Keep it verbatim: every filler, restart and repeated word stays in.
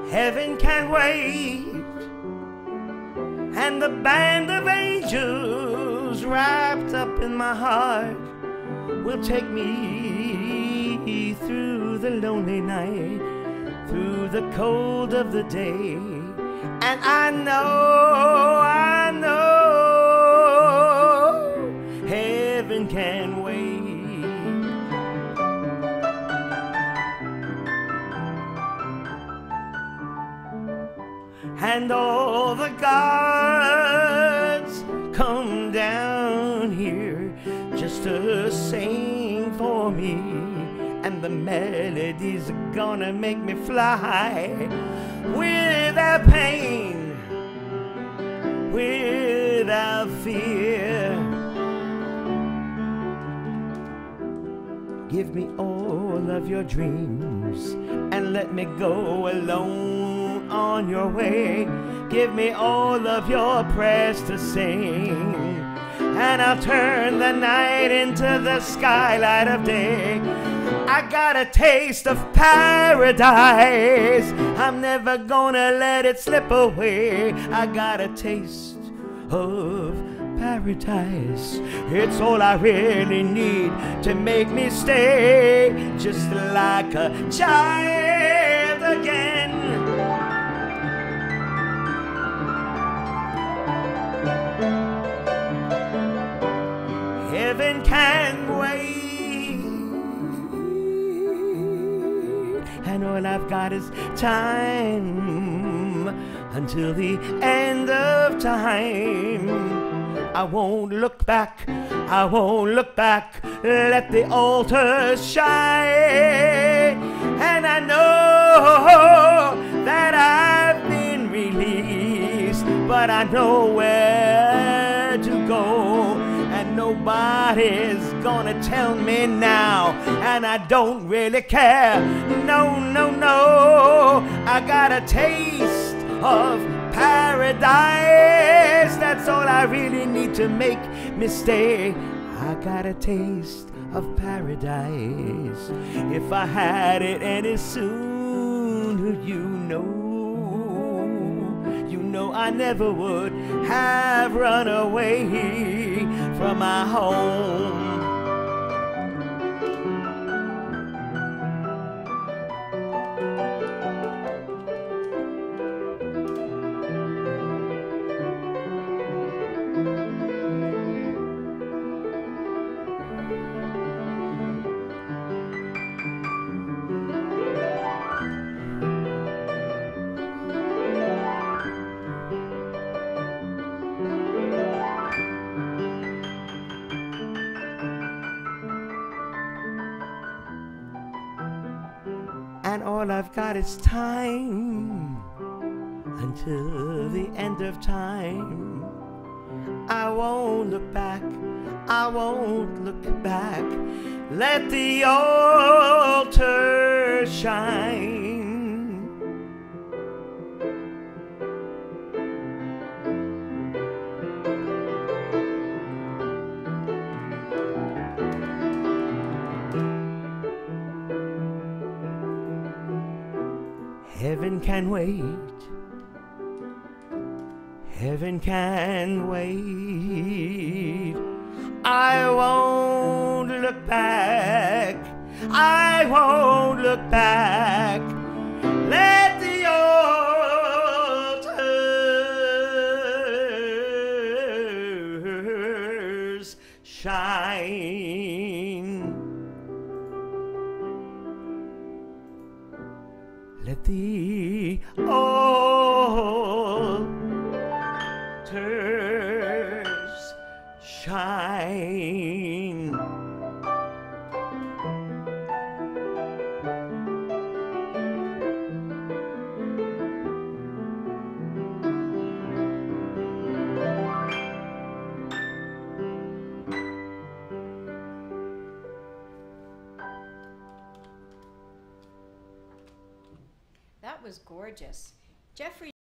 Heaven can wait, and the band of angels wrapped up in my heart will take me through the lonely night, through the cold of the day. And I know, I know, heaven can wait. And all the gods come down here just to sing for me, and the melody's gonna make me fly without pain, without fear. Give me all of your dreams and let me go alone on your way. Give me all of your prayers to sing, and I'll turn the night into the skylight of day. I got a taste of paradise, I'm never gonna let it slip away. I got a taste of paradise, it's all I really need to make me stay just like a child again. Heaven can wait, and all I've got is time until the end of time. I won't look back, I won't look back, let the altars shine. And I know that I've been released, but I know where to go, and nobody's gonna tell me now, and I don't really care. No, no, no, I got a taste of paradise, that's all I really need to make me stay. I got a taste of paradise. If I had it any sooner, you know, you know I never would have run away from my home. And all I've got is time until the end of time. I won't look back, I won't look back, let the altar shine. Heaven can wait, heaven can wait. I won't look back, I won't look back, let the altars shine. Let the altars shine. That was gorgeous. Jeffrey